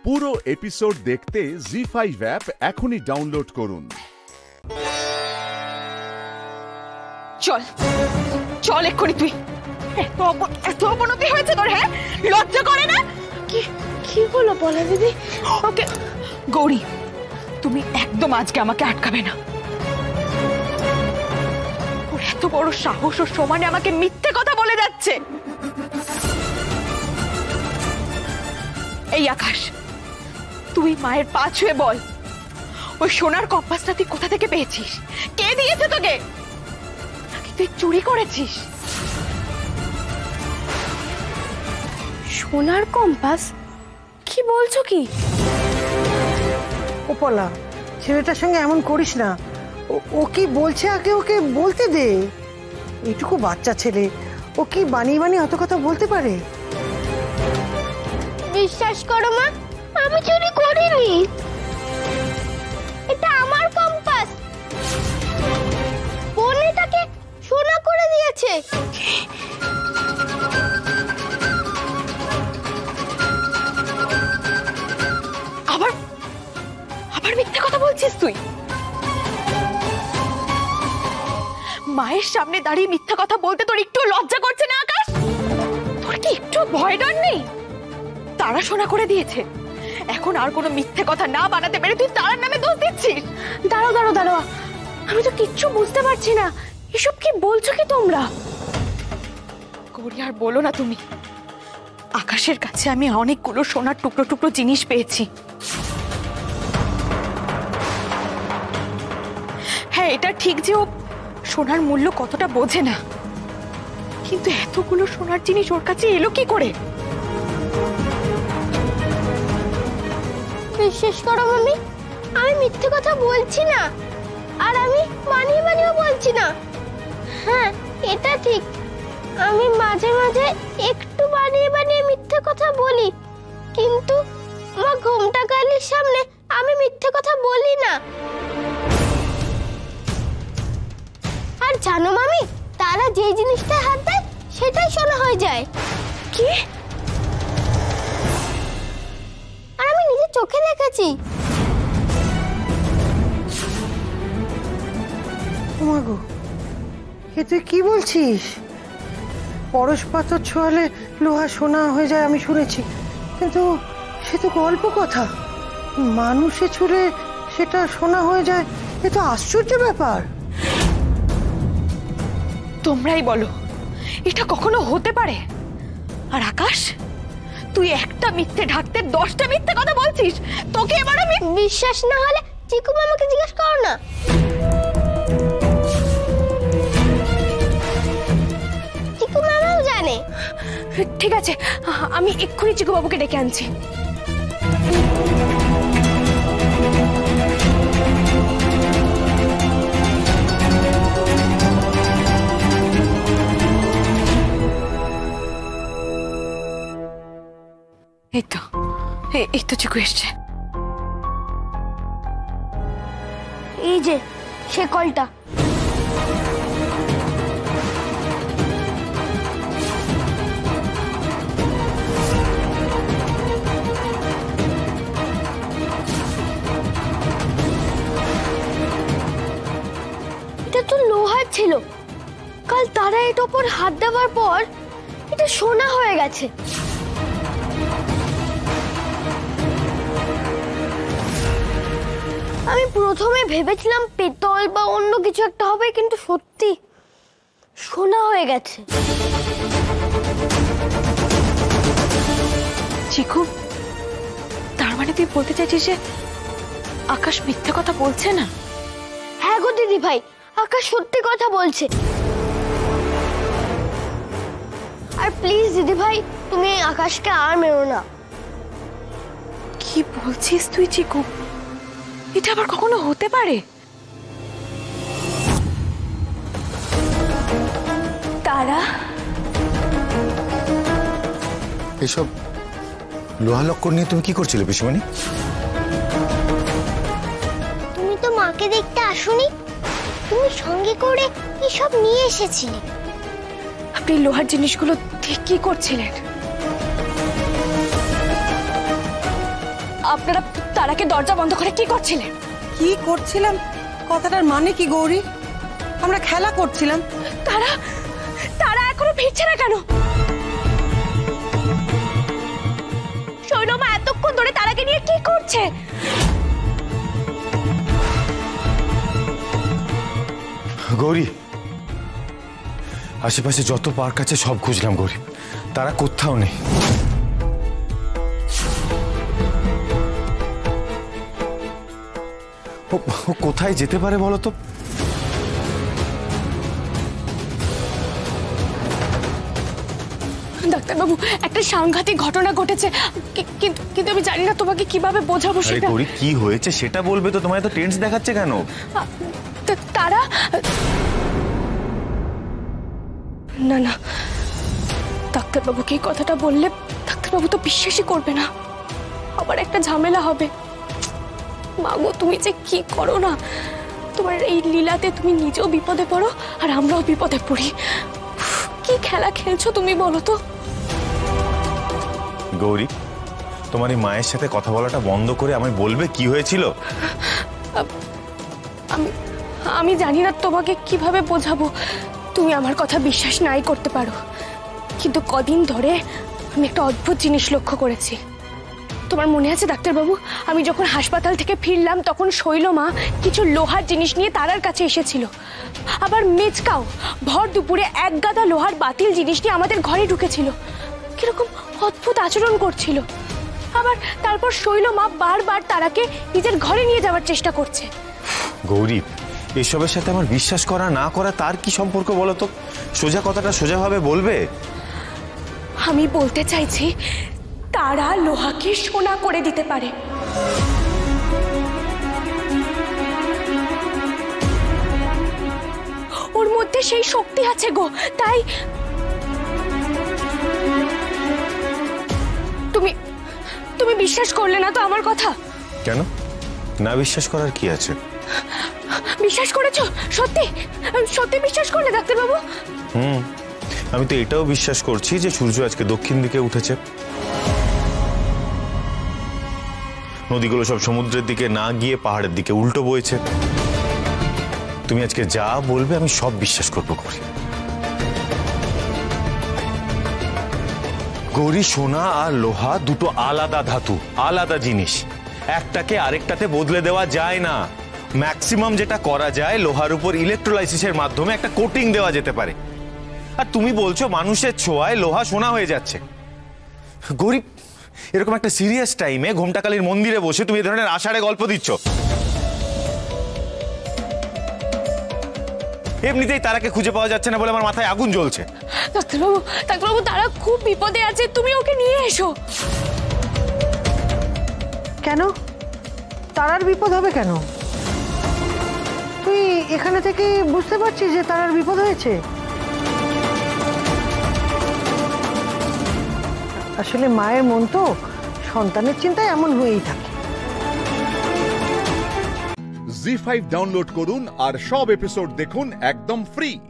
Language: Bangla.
পুরো এপিসোড দেখতে জি5 অ্যাপ এখনই ডাউনলোড করুন। চল চল এক্ষুনি, তুই এত অবনতি হয়েছে তোর? হ্যাঁ, লজ্জা করে না? কি বলো বলা দিদি? ওকে গৌরী, তুমি একদম আজকে আমাকে আটকাবে না। ওর এত বড় সাহস, ও সমানে আমাকে মিথ্যে কথা বলে যাচ্ছে। এই আকাশ, তুই মায়ের পা ছুঁয়ে বল, ওই সোনার কম্পাসটা তুই কোথা থেকে পেয়েছিস? কে দিয়েছে তোকে? নাকি তুই চুরি করেছিস? সোনার কম্পাস? কি বলছো কি? ওপলা, ছেলেটার সঙ্গে এমন করিস না। ও কি বলছে আগে ওকে বলতে দে। এইটুকু বাচ্চা ছেলে, ও কি বানিয়ে বানিয়ে অত কথা বলতে পারে? বিশ্বাস করো মা, আমি চুরি করিনি। এটা আমার কম্পাস। বোন এটাকে সোনা করে দিয়েছে। আবার আবার মিথ্যে কথা বলছিস তুই? মায়ের সামনে দাঁড়িয়ে মিথ্যা কথা বলতে তোর একটু লজ্জা করছে না আকাশ? তোর কি একটু ভয় ডর নেই? তারা সোনা করে দিয়েছে, এখন আর কোনো মিথ্যে কথা না বানাতে পেরে তুই তারার নামে দোষ দিচ্ছিস। দাঁড়াও দাঁড়াও দাঁড়াও, আমি তো কিচ্ছু বুঝতে পারছি না। এসব কি বলছো কি তোমরা? গৌরী, আর বলো না তুমি। আকাশের কাছে আমি অনেকগুলো সোনার টুকরো টুকরো জিনিস পেয়েছি। হ্যাঁ, এটা ঠিক যে ও সোনার মূল্য কতটা বোঝে না, কিন্তু এতগুলো সোনার জিনিস ওর কাছে এলো কি করে? বিশ্বাস করো মামি, আমি মিথ্যে কথা বলছি না, আর আমি বানিয়ে বানিয়ে বলছি না। হ্যাঁ, এটা ঠিক, আমি মাঝে মাঝে একটু বানিয়ে বানিয়ে মিথ্যে কথা বলি, কিন্তু মা ঘোমটা কালির সামনে আমি মিথ্যে কথা বলি না। আর জানো মামি, তারা যে জিনিসটা হাত দেয় সেটাই সোনা হয়ে যায়। কি? আর আমি নিজের চোখে দেখেছি। ওমাগো, এ তুই কি বলছিস? পরশ পাথর ছোঁয়ালে লোহা সোনা হয়ে যায় আমি শুনেছি, কিন্তু সে তো গল্প কথা। মানুষে ছুঁলে সেটা সোনা হয়ে যায়, এ তো আশ্চর্য ব্যাপার। তোমরাই বলো, এটা কখনো হতে পারে? আর আকাশ, তুই একটা মিথ্যে ঢাকতে 10টা মিথ্যে কথা বলছিস। তোকে এবার আমি... বিশ্বাস না হলে চিকু মামাকে জিজ্ঞেস করো না। চিকু মামাও জানে। ঠিক আছে, আমি এক্ষুনি চিকু বাবুকে ডেকে আনছি। এই তো চিকু এসছে। এই যে সে কলটা। এটা তো লোহার ছিল, কাল তারা এটার উপর হাত দেওয়ার পর এটা সোনা হয়ে গেছে। আমি প্রথমে ভেবেছিলাম পেতল বা অন্য কিছু একটা হবে, কিন্তু সত্যি সোনা হয়ে গেছে। চিকু, তার মানে তুই বলতে চাইছিস যে আকাশ মিথ্যে কথা বলছে না? হ্যাঁ গো দিদি ভাই, আকাশ সত্যি কথা বলছে। আর প্লিজ দিদি ভাই, তুমি আকাশকে আর মেরো না। কি বলছিস তুই চিকু? এটা আবার কখনো হতে পারে? তারা এসব লোহা লক্কর নিয়ে তুমি কি করছিলে পিসিমণি? তুমি তো মাকে দেখতে আসোনি, তুমি সঙ্গে করে এসব নিয়ে এসেছিলে। আপনি লোহার জিনিসগুলো ঠিক কি করছিলেন? আপনারা তারাকে দরজা বন্ধ করে কি করছিলেন? কি করছিলাম কথাটার মানে কি গৌরী? আমরা খেলা করছিলাম। তারা তারা এখনো ফিরছে না কেন? শৈলমা এতক্ষণ ধরে তারাকে নিয়ে কি করছে? গৌরী, আশেপাশে যত পার্ক আছে সব খুঁজলাম গৌরী, তারা কোথাও নেই। ও কোথায় যেতে পারে বলো তো? ডাক্তারবাবু, একটা সাংঘাতিক ঘটনা ঘটেছে, কিন্তু আমি জানি না তোমাকে কিভাবে বোঝাবো সেটা। গৌরী, কি হয়েছে সেটা বলবে তো, তোমায় তো টেন্স দেখাচ্ছে কেন? তারা না না, ডাক্তারবাবুকে এই কথাটা বললে ডাক্তারবাবু তো বিশ্বাসই করবে না, আবার একটা ঝামেলা হবে। মাগো, তুমি যে কি করো না, তোমার এই লীলাতে তুমি নিজেও বিপদে পড়ো আর আমরাও বিপদে পড়ি। কি খেলা খেলছো তুমি বলো তো? গৌরী, তোমার এই মায়ের সাথে কথা বলাটা বন্ধ করে আমায় বলবে কি হয়েছিল? আমি জানি না তোমাকে কিভাবে বোঝাবো। তুমি আমার কথা বিশ্বাস নাই করতে পারো, কিন্তু কদিন ধরে আমি একটা অদ্ভুত জিনিস লক্ষ্য করেছি। তোমার মনে আছে ডাক্তারবাবু, আমি যখন হাসপাতাল থেকে ফিরলাম তখন শৈলমা কিছু লোহার জিনিস নিয়ে তারার কাছে এসেছিল। আবার মেচকাও ভর দুপুরে এক গাদা লোহার বাতিল জিনিস নিয়ে আমাদের ঘরে ঢুকেছিল। কিরকম অদ্ভুত আচরণ করছিল। আবার তারপর শৈলমা বারবার তারাকে নিজের ঘরে নিয়ে যাওয়ার চেষ্টা করছে। গৌরী, এসবের সাথে আমার বিশ্বাস করা না করা তার কি সম্পর্ক বলো তো? সোজা কথাটা সোজাভাবে বলবে। আমি বলতে চাইছি, তারা লোহাকে সোনা করে দিতে পারে। ওর মধ্যে সেই শক্তি আছে গো। তাই তুমি বিশ্বাস করলে না তো আমার কথা? কেন না বিশ্বাস করার কি আছে? বিশ্বাস করেছো? সত্যি সত্যি বিশ্বাস করলে ডাক্তারবাবু? আমি তো এটাও বিশ্বাস করছি যে সূর্য আজকে দক্ষিণ দিকে উঠেছে। নদীগুলো সব সমুদ্রের দিকে না গিয়ে পাহাড়ের দিকে উল্টো বইছে। তুমি আজকে যা বলবে আমি সব বিশ্বাস করবো গৌরী। গৌরী, সোনা আর লোহা দুটো আলাদা ধাতু, আলাদা জিনিস। একটাকে আরেকটাতে বদলে দেওয়া যায় না। ম্যাক্সিমাম যেটা করা যায়, লোহার উপর ইলেকট্রোলাইসিসের মাধ্যমে একটা কোটিং দেওয়া যেতে পারে। আর তুমি বলছো মানুষের ছোঁয়ায় লোহা সোনা হয়ে যাচ্ছে। গৌরী, এরকম একটা সিরিয়াস টাইমে ঘোমটাকালীর মন্দিরে বসে তুমি এই ধরনের আষাঢ়ে গল্প দিচ্ছ। এমনিতেই তারাকে খুঁজে পাওয়া যাচ্ছে না বলে আমার মাথায় আগুন জ্বলছে। ডাক্তারবাবু, তারা খুব বিপদে আছে, তুমি ওকে নিয়ে এসো। কেন? তারার বিপদ হবে কেন? তুই এখানে থেকে বুঝতে পারছিস যে তারার বিপদ হয়েছে? আসলে মায়ের মন তো সন্তানের চিন্তায় এমন হয়েই থাকে। Zee 5 ডাউনলোড করুন আর সব এপিসোড দেখুন একদম ফ্রি।